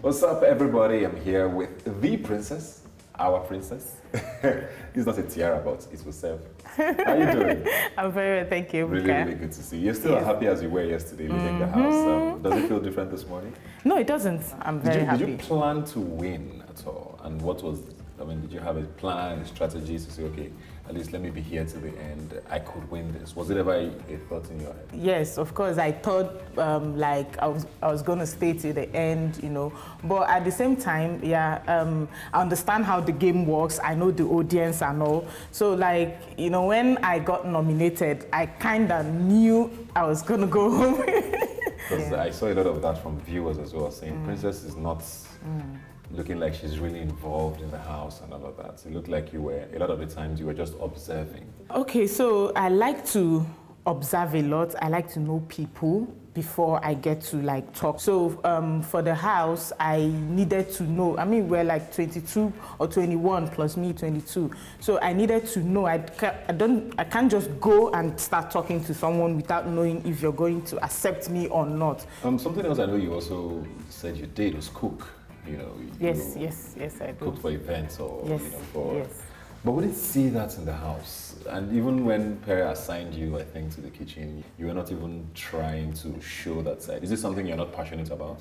What's up, everybody? I'm here with the princess, our princess. It's not a tiara, but it's herself. How you doing? I'm very well, thank you. Really, really good to see you. You're still as happy as you were yesterday leaving the house. Does it feel different this morning? No, it doesn't. I'm very happy. Did you plan to win at all? And what was, did you have a plan, a strategy to say, okay, at least let me be here to the end, I could win this? Was it ever a thought in your head? Yes, of course. I thought like I was going to stay to the end, you know. But at the same time, I understand how the game works. I know the audience and all. So like, you know, when I got nominated, I kind of knew I was going to go home. Because I saw a lot of that from viewers as well, saying Princess is not looking like she's really involved in the house and all of that. It looked like you were, a lot of the times you were just observing. Okay, so I like to observe a lot. I like to know people before I get to like talk. So for the house, I needed to know, I mean, we're like 22 or 21 plus me 22. So I needed to know, I can't just go and start talking to someone without knowing if you're going to accept me or not. Something else I know you also said you did was cook. You know, yes, I do. Cook for events or yes, you know, for. Yes. But we didn't see that in the house. And even when Perry assigned you, I think, to the kitchen, you were not even trying to show that side. Is this something you're not passionate about?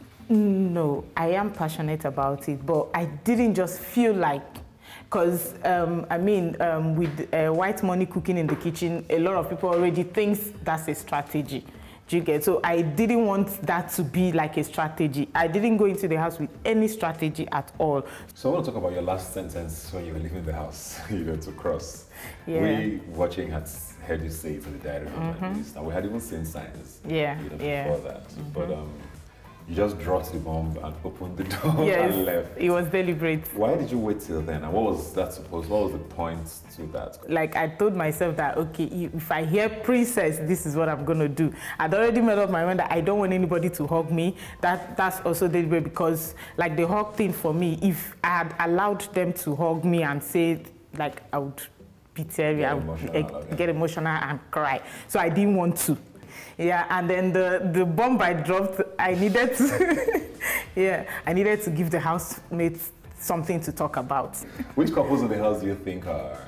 No, I am passionate about it, but I didn't just feel like, because I mean, with white money cooking in the kitchen, a lot of people already think that's a strategy. Do you get? So I didn't want that to be like a strategy. I didn't go into the house with any strategy at all. So I want to talk about your last sentence when you were leaving the house, you know, to cross. Yeah. We watching had heard you say it in the diary room like this, and we had even seen signs before that. But you just dropped the bomb and opened the door and left. It was deliberate. Why did you wait till then? And what was that supposed? What was the point to that? Like I told myself that, okay, if I hear princess, this is what I'm going to do. I'd already made up my mind that I don't want anybody to hug me. That's also deliberate because like the hug thing for me, if I had allowed them to hug me and say like I would be teary, I would get emotional and cry. So I didn't want to. Yeah, and then the bomb I dropped, I needed to, I needed to give the housemates something to talk about. Which couples in the house do you think are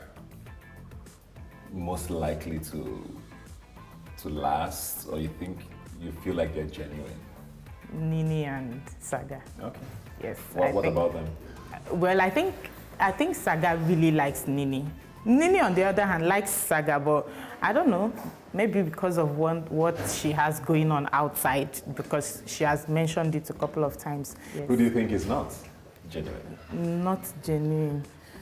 most likely to last, or you feel like they're genuine? Nini and Saga. Okay. Yes. What about them? Well, I think Saga really likes Nini. Nini, on the other hand, likes Saga, but I don't know, maybe because of what she has going on outside, because she has mentioned it a couple of times. Yes. Who do you think is not genuine? Not genuine.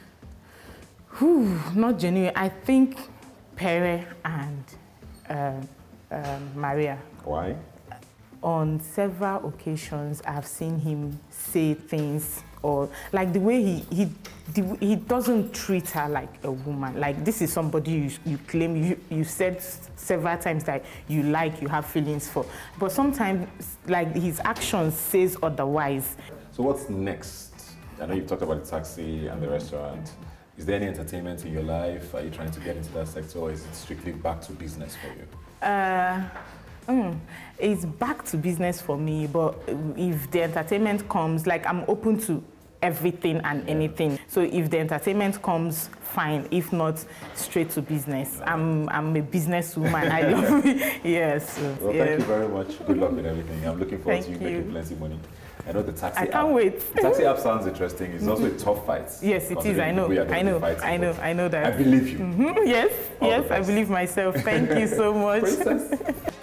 Not genuine. I think Perry and Maria. Why? On several occasions, I've seen him say things, or like the way he doesn't treat her like a woman. Like this is somebody you claim, you said several times that you have feelings for. But sometimes like his actions says otherwise. So what's next? I know you've talked about the taxi and the restaurant. Is there any entertainment in your life? Are you trying to get into that sector, or is it strictly back to business for you? It's back to business for me, but if the entertainment comes, like I'm open to everything and anything. So if the entertainment comes, fine. If not, straight to business. I'm a businesswoman. I love it. Yes. Well, thank you very much. Good luck with everything. I'm looking forward to you making plenty of money. I know the taxi app. I can't wait. The taxi app sounds interesting. It's also a tough fight. Yes, it is. I know that. I believe you. Yes, I believe myself. Thank you so much. Princess.